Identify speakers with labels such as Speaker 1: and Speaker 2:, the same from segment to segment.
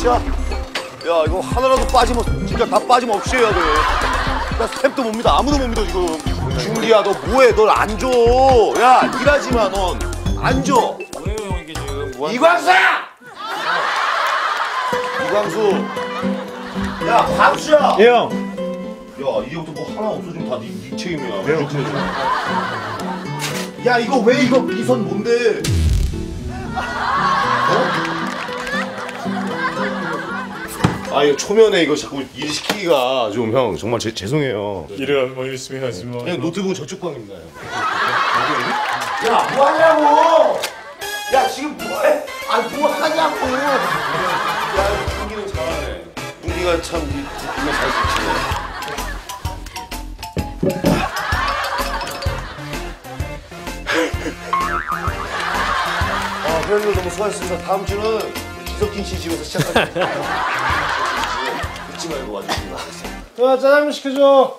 Speaker 1: 진짜. 야 이거 하나라도 빠지면 진짜 다 빠짐없이 해야 돼. 나 스텝도 못 믿어. 아무도 못 믿어 지금. 준기야 너 뭐해? 널 안 줘. 야 일하지 마 넌. 안 줘.
Speaker 2: 뭐예요 형 이게 지금? 뭐
Speaker 1: 이광수! 이광수. 야 광수야.
Speaker 3: 예 형.
Speaker 1: 야 이제부터 뭐 하나 없어지면 다네 책임이야.
Speaker 3: 왜요?
Speaker 1: 야 이거 왜 이거 비선 뭔데? 아 이거 초면에 이거 자꾸 일 시키기가 좀 형 정말 죄송해요.
Speaker 3: 일을 뭐 열심히 하지 뭐.
Speaker 1: 그냥 노트북은 저쪽 방입니다. 야 뭐하냐고! 야 지금 뭐해? 아니 뭐하냐고! 야 준기는 잘하네. 준기가 참 정말 잘 지치네. 회원님 너무 수고하셨습니다. 다음 주는 기석진 씨 집에서 시작합니다. 잊지 말고 와주시기 바라겠습니다.
Speaker 3: 야 짜장면 시켜줘.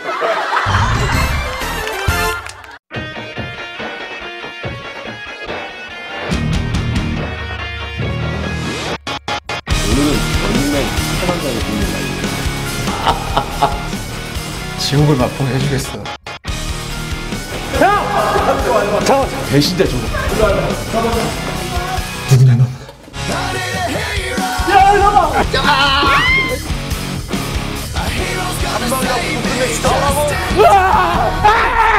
Speaker 1: 오늘은 원룸맨 최만장의 분입니다.
Speaker 3: 지옥을 맛보게 해주겠어.
Speaker 1: 배신자 저거.
Speaker 3: 누구냐 너? 야 이놈아!
Speaker 1: 한 방이라도 끝내 진짜.